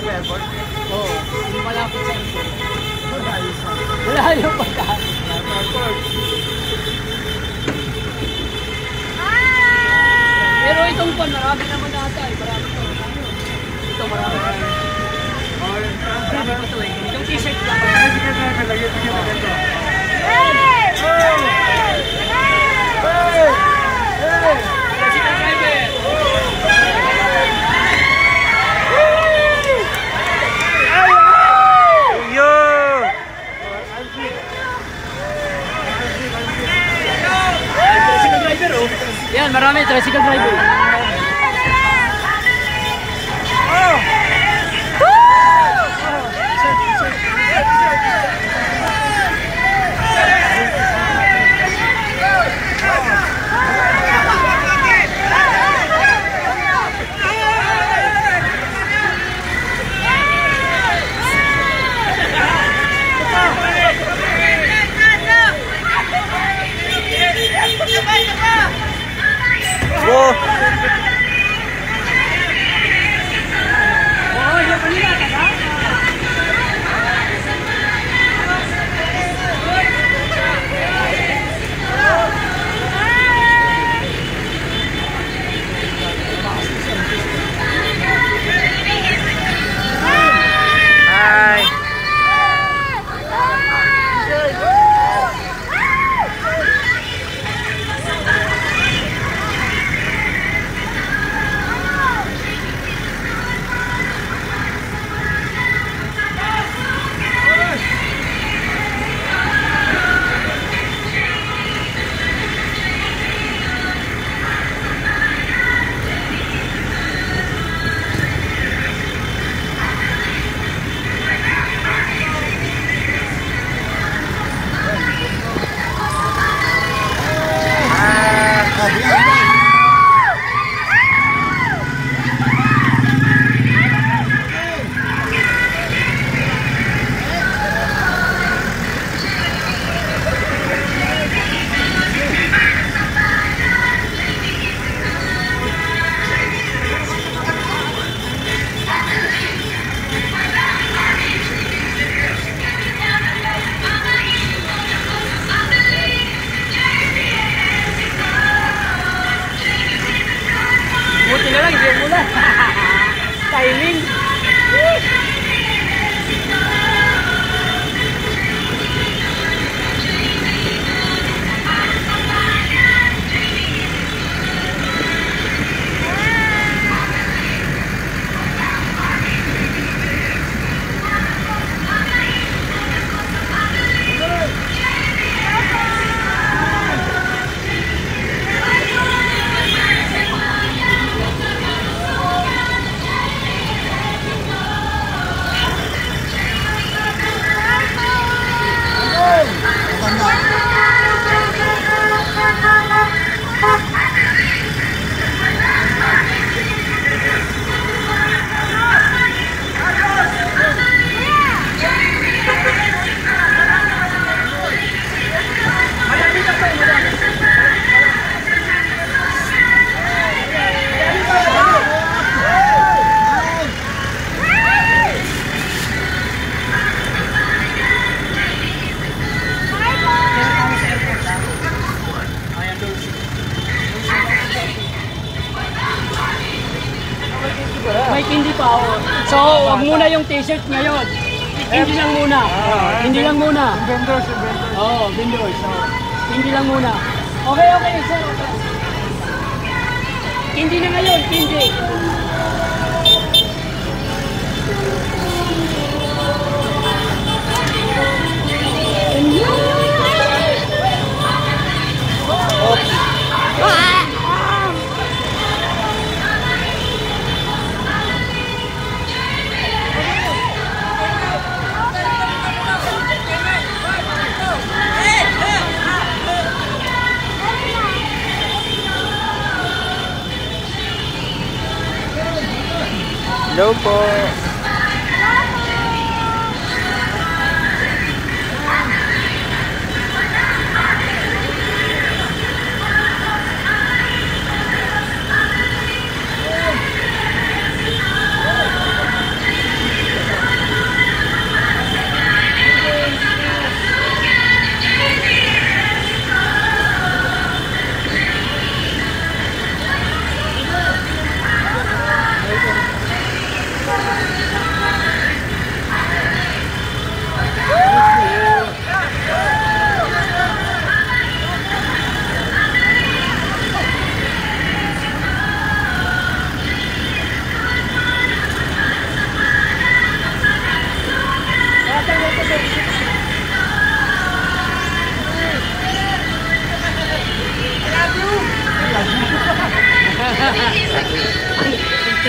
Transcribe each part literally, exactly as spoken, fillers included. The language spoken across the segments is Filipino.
Malapit sa airport? Oo, yung malapit sa airport. Wala yung pagkaan. Airport. Pero itong pan, marami naman nata eh. Marami ito. Ito marami. Marami pa ito eh. Yung t-shirt lang. Sige na, nalagyan ko yung maganda. Hey! Hey! Hey! Hey! Tricycle driver! Yan, marami tricycle driver. Oh! Whoa! Oh, yan pa nila, kada? Hi! Buti na lang, hindi mula. Timing. May hindi pa ako. So, wag muna yung t-shirt ngayon. Hindi lang muna. Hindi lang muna. Vendors, vendors. Oo, vendors. Hindi lang muna. Okay, okay, sir. Hindi na ngayon, hindi. Hello po.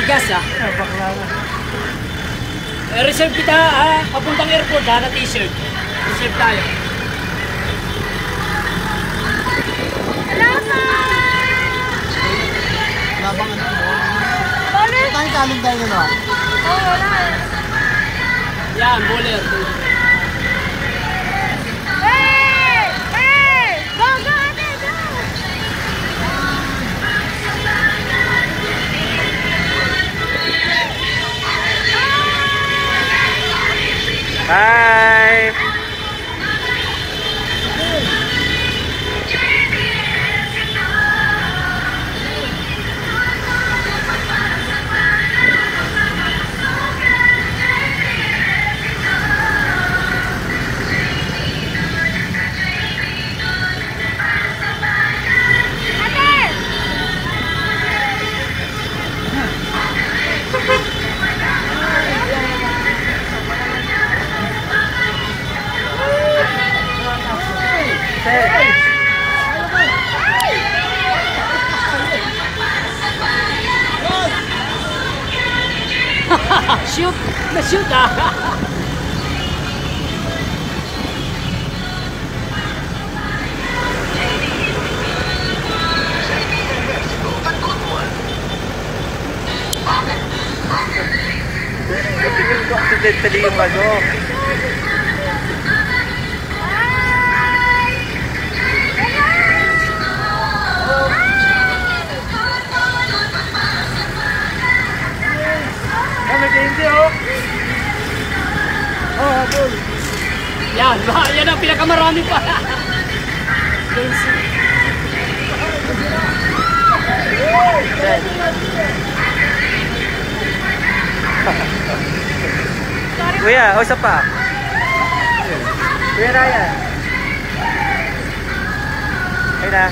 bigas ah. Ah, bakla na. Eh, reserve kita ah, papuntang airport ha, na t-shirt. Reserve tayo. Labang ano mo? Ano tayong calendar nyo na? Yan, bowler. Hey! Hey! Go, go, ate, go! Hi! Shoot! Na-shoot ah! Tingin ko accidentally yung ano. Kami hindi oh. Oh, habol. Yan, ba, yan ang pinakamarami pa. Kuya, usap pa. Kuya Ryan. Ayun na.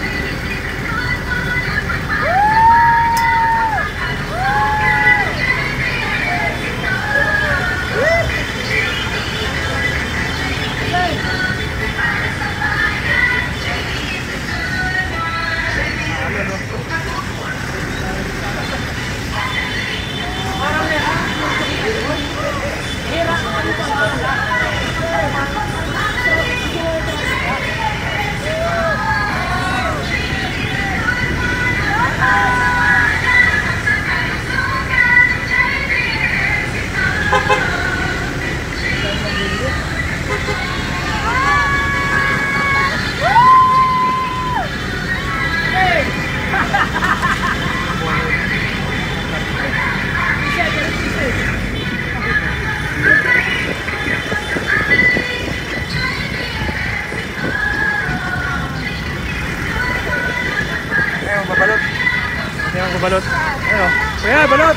Ayun, babalot. Ayun, babalot. Ayun. Kuya, balot.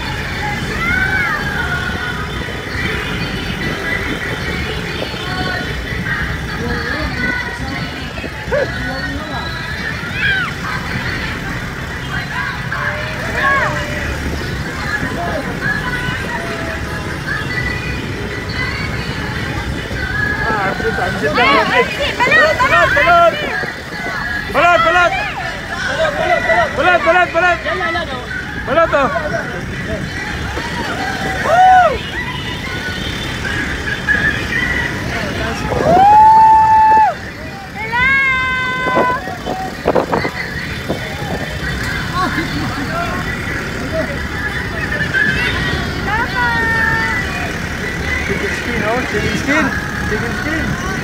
Ah, absent, absent na. Balot, balot, balot. Balot, balot. Balot, balot, balot. Yan, yan, yan. Oh. Balot oh. Chicken skin oh, chicken skin. Chicken skin.